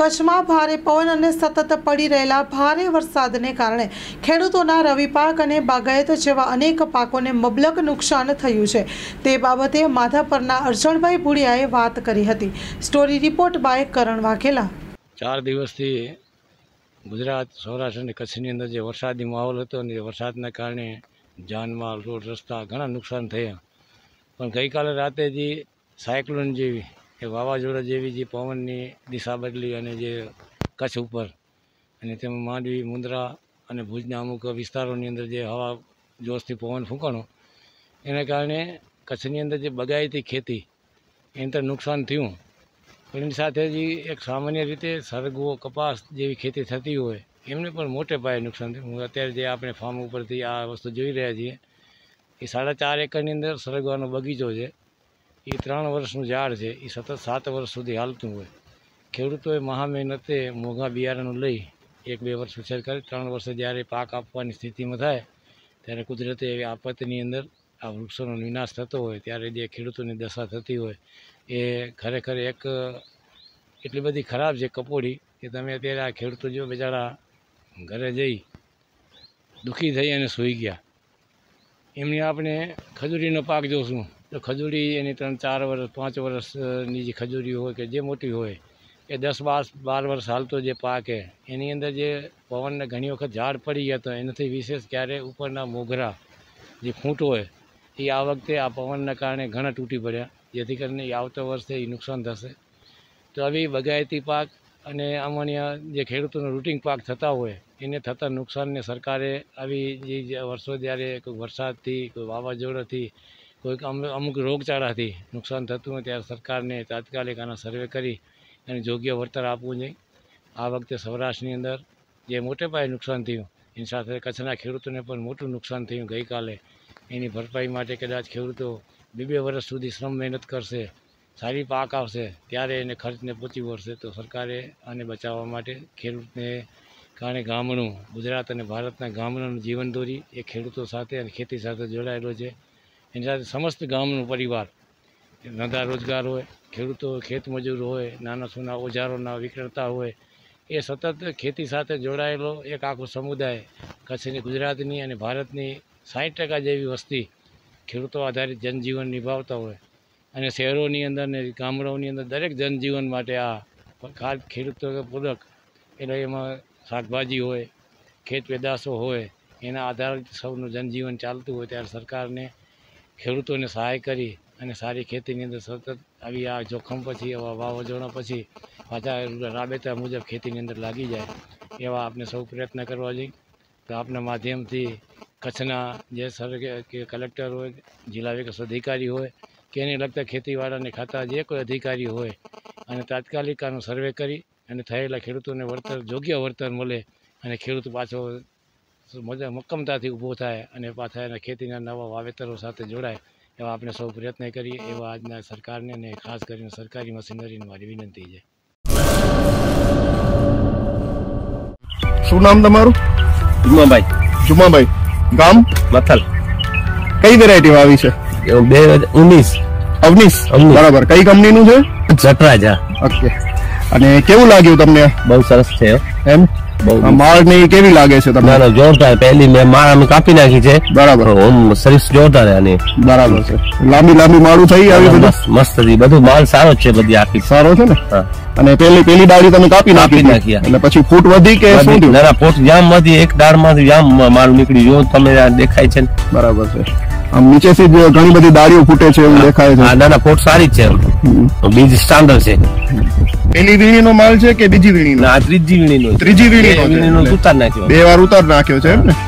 કચ્છમાં ભારે પવન અને સતત પડી રહેલા ભારે વરસાદને કારણે ખેડૂતોના રવિ પાક અને બાગાયત જેવા અનેક પાકોને મબલક નુકસાન થયું છે। તે બાબતે માધાપરના અરજણભાઈ ભુડિયાએ વાત કરી હતી। Story report by Karan Vaghela. 4 દિવસથી ગુજરાત, સૌરાષ્ટ્ર અને કચ્છની અંદર જે વરસાદી માહોલ હતો ને વરસાદના કારણે જાનમાલ, રોડ રસ્તા ઘણા નુકસાન થયા। પણ ગઈકાલે રાતે જે સાયક્લોન જેવી કે વાવાઝોડા જેવી જે પવનની દિશા બદલી અને જે કચ્છ ઉપર અને તેમાં માંડવી, મુંદ્રા અને ભુજના અમુક વિસ્તારોની અંદર જે હવા જોશથી પવન ફૂંકાણો એના કારણે કચ્છની અંદર જે બગાયતી ખેતી એની અંદર નુકસાન થયું। પણ એની સાથે જ એક સામાન્ય રીતે સરગવો, કપાસ જેવી ખેતી થતી હોય એમને પણ મોટે પાયે નુકસાન થયું। હું અત્યારે જે આપણે ફાર્મ ઉપરથી આ વસ્તુ જોઈ રહ્યા છીએ એ 4.5 એકરની અંદર સરગવાનો બગીચો છે। એ 3 વર્ષનું ઝાડ છે, એ સતત 7 વર્ષ સુધી હાલતું હોય। ખેડૂતોએ મહા મહેનતે મોંઘા બિયારણો લઈ 1-2 વર્ષ ઉછેર કરી 3 વર્ષે જ્યારે પાક આપવાની સ્થિતિમાં થાય ત્યારે કુદરતે એવી આપત્તિની અંદર આ વૃક્ષોનો વિનાશ થતો હોય ત્યારે જે ખેડૂતોની દશા થતી હોય એ ખરેખર એક એટલી બધી ખરાબ છે કપોડી કે તમે અત્યારે આ ખેડૂતો જો બિચારા ઘરે જઈ દુઃખી થઈ અને સૂઈ ગયા। એમની આપણે ખજૂરીનો પાક જોશું તો ખજૂરી એની 3-4 વર્ષ 5 વર્ષની જે ખજૂરી હોય કે જે મોટી હોય એ 10-12 વર્ષ હાલતો જે પાક છે એની અંદર જે પવનને ઘણી વખત ઝાડ પડી ગયા તો એનાથી વિશેષ ક્યારે ઉપરના મોગરા જે ખૂંટ હોય એ આ વખતે આ પવનના કારણે ઘણા તૂટી પડ્યા, જેથી કરીને આવતા વર્ષે એ નુકસાન થશે। તો આવી બગાયતી પાક અને આમાંની જે ખેડૂતોનો રૂટિન પાક થતા હોય એને થતા નુકસાનને સરકારે આવી જે વર્ષો જ્યારે કોઈ વરસાદથી, કોઈ વાવાઝોડાથી, કોઈક અમુક રોગચાળાથી નુકસાન થતું હોય ત્યારે સરકારને તાત્કાલિક આના સર્વે કરી અને યોગ્ય વળતર આપવું જોઈએ। આ વખતે સૌરાષ્ટ્રની અંદર જે મોટે પાયે નુકસાન થયું એની સાથે કચ્છના ખેડૂતોને પણ મોટું નુકસાન થયું ગઈકાલે। એની ભરપાઈ માટે કદાચ ખેડૂતો 2 વર્ષ સુધી શ્રમ મહેનત કરશે, સારી પાક આવશે ત્યારે એને ખર્ચને પહોંચી વળશે। તો સરકારે આને બચાવવા માટે ખેડૂતને કારણે ગામડું, ગુજરાત અને ભારતના ગામડાનું જીવનદોરી એ ખેડૂતો સાથે અને ખેતી સાથે જોડાયેલો છે। એની સાથે સમસ્ત ગામનું પરિવાર, ધંધા રોજગાર હોય, ખેડૂતો, ખેતમજૂર હોય, નાના સૂના ઓજારોના વિક્રેતા હોય, એ સતત ખેતી સાથે જોડાયેલો એક આખો સમુદાય કચ્છની, ગુજરાતની અને ભારતની 60% જેવી વસ્તી ખેડૂતો આધારિત જનજીવન નિભાવતા હોય અને શહેરોની અંદર ને ગામડાઓની અંદર દરેક જનજીવન માટે આ ખેડૂતો પૂરક એટલે એમાં શાકભાજી હોય, ખેત પેદાશો હોય, એના આધારિત સૌનું જનજીવન ચાલતું હોય ત્યારે સરકારને ખેડૂતોને સહાય કરી અને સારી ખેતીની અંદર સતત આવી આ જોખમ પછી, આવા વાવાઝોડા પછી પાછા રાબેતા મુજબ ખેતીની અંદર લાગી જાય એવા આપણે સૌ પ્રયત્ન કરવા જોઈએ। તો આપના માધ્યમથી કચ્છના જે કલેક્ટર હોય, જિલ્લા વિકાસ અધિકારી હોય કે એને લગતા ખેતીવાડાને ખાતા જે કોઈ અધિકારી હોય અને તાત્કાલિક આનો સર્વે કરી અને થયેલા ખેડૂતોને વળતર, યોગ્ય વળતર મળે અને ખેડૂત પાછો મક્કમતાથી ઊભો થાય અને પાછા એના ખેતીના નવા વાવેતરો સાથે જોડાય એવા આપણે સૌ પ્રયત્ન કરીએ એવા આજના સરકારને અને ખાસ કરીને સરકારી મશીનરીની મારી વિનંતી છે। શું નામ તમારું? જુમાભાઈ, ગામ મથલ। કઈ વેરાયટી વાવી છે? 2019 અવનીશ, બરાબર। કઈ કંપનીનું છે? જટરાજા। ઓકે, અને કેવું લાગ્યું તમને? બહુ સરસ છે એમ? માળ ને કેવી લાગે છે તમને? જોરદાર, પહેલી મેં માળ અમે કાપી નાખી છે, બરાબર। સર્વિસ જોરદાર આની, બરાબર છે। લાંબી માળું થઈ આવી, બધું મસ્ત હતી, બધું માલ સારો છે, બધી આખી સારો છે ને? અને પેલી ડાળી તમે કાપી નાખી એટલે પછી ફૂટ વધી કે શું થયું? ના, ફૂટ જામ માંથી એક ડાળ માંથી જામ માલ નીકળી, જો તમે દેખાય છે, બરાબર છે। આમ નીચેથી જ ઘણી બધી ડાળીઓ ફૂટે છે એવું દેખાય છે। ના, ફૂટ સારી છે, બીજ સ્ટાન્ડર્ડ છે। પેલી વીણીનો માલ છે કે બીજી વીણીનો? ત્રીજી વીણીનો ઉતાર નાખ્યો, 2 વાર ઉતાર નાખ્યો છે એમ ને?